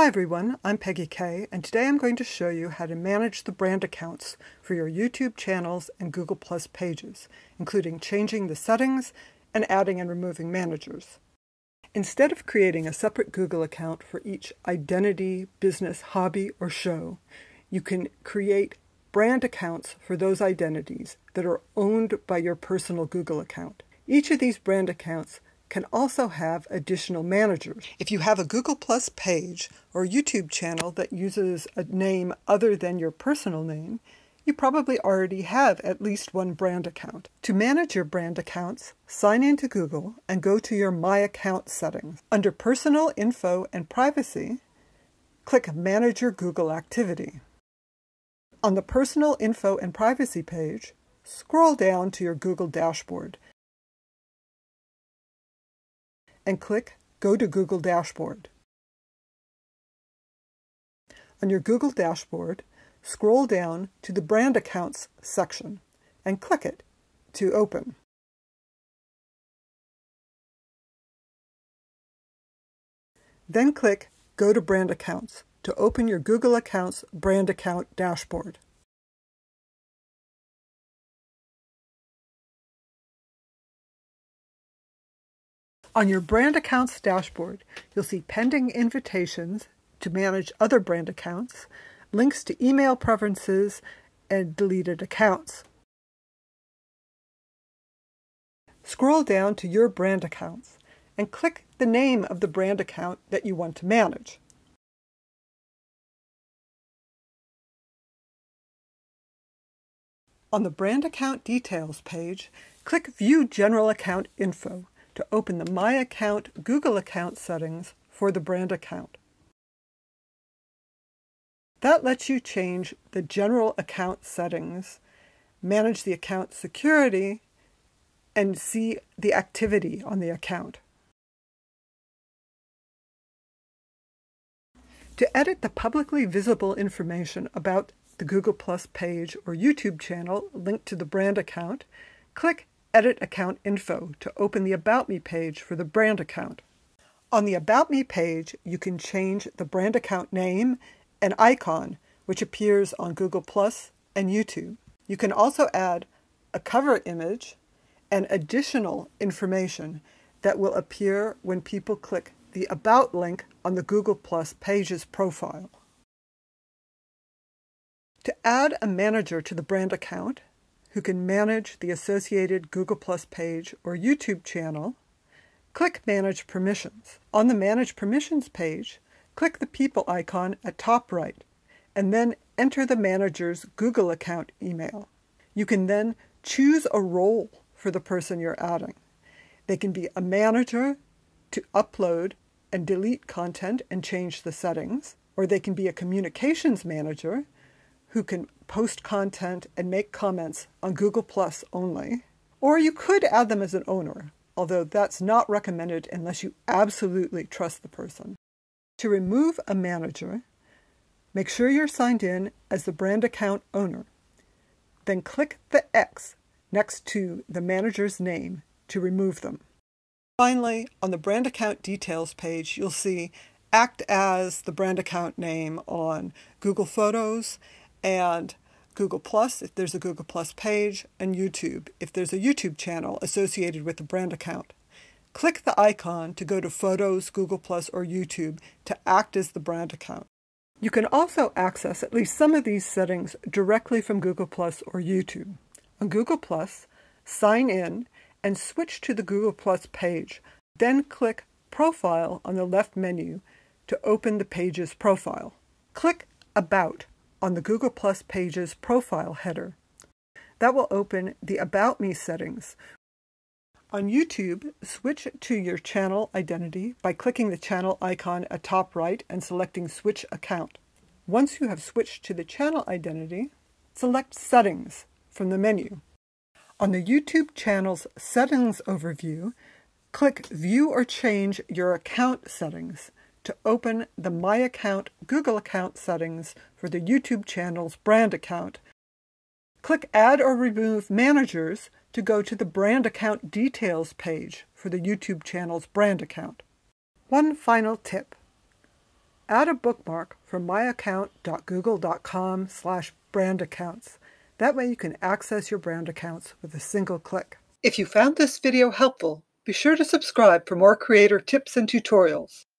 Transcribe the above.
Hi everyone, I'm Peggy Kay, and today I'm going to show you how to manage the brand accounts for your YouTube channels and Google Plus pages, including changing the settings and adding and removing managers. Instead of creating a separate Google account for each identity, business, hobby, or show, you can create brand accounts for those identities that are owned by your personal Google account. Each of these brand accounts can also have additional managers. If you have a Google Plus page or YouTube channel that uses a name other than your personal name, you probably already have at least one brand account. To manage your brand accounts, sign into Google and go to your My Account settings. Under Personal Info and Privacy, click Manage Your Google Activity. On the Personal Info and Privacy page, scroll down to your Google dashboard and click Go to Google Dashboard. On your Google dashboard, scroll down to the Brand Accounts section and click it to open. Then click Go to Brand Accounts to open your Google Accounts Brand Account dashboard. On your Brand Accounts dashboard, you'll see pending invitations to manage other brand accounts, links to email preferences, and deleted accounts. Scroll down to your brand accounts and click the name of the brand account that you want to manage. On the Brand Account Details page, click View General Account Info to open the My Account Google account settings for the brand account. That lets you change the general account settings, manage the account security, and see the activity on the account. To edit the publicly visible information about the Google Plus page or YouTube channel linked to the brand account, click Edit Account Info to open the About Me page for the brand account. On the About Me page, you can change the brand account name and icon, which appears on Google Plus and YouTube. You can also add a cover image and additional information that will appear when people click the About link on the Google Plus page's profile. To add a manager to the brand account, who can manage the associated Google Plus page or YouTube channel, click Manage Permissions. On the Manage Permissions page, click the People icon at top right, and then enter the manager's Google account email. You can then choose a role for the person you're adding. They can be a manager to upload and delete content and change the settings, or they can be a communications manager who can post content and make comments on Google Plus only. Or you could add them as an owner, although that's not recommended unless you absolutely trust the person. To remove a manager, make sure you're signed in as the brand account owner. Then click the X next to the manager's name to remove them. Finally, on the brand account details page, you'll see Act as the brand account name on Google Photos and Google Plus if there's a Google Plus page, and YouTube if there's a YouTube channel associated with the brand account. Click the icon to go to Photos, Google Plus, or YouTube to act as the brand account. You can also access at least some of these settings directly from Google Plus or YouTube. On Google Plus, sign in and switch to the Google Plus page. Then click Profile on the left menu to open the page's profile. Click About on the Google Plus page's profile header. That will open the About Me settings. On YouTube, switch to your channel identity by clicking the channel icon at top right and selecting Switch Account. Once you have switched to the channel identity, select Settings from the menu. On the YouTube channel's Settings overview, click View or Change Your Account Settings to open the My Account Google account settings for the YouTube channel's brand account. Click Add or Remove Managers to go to the Brand Account Details page for the YouTube channel's brand account. One final tip. add a bookmark from myaccount.google.com/brandaccounts. That way you can access your brand accounts with a single click. If you found this video helpful, be sure to subscribe for more creator tips and tutorials.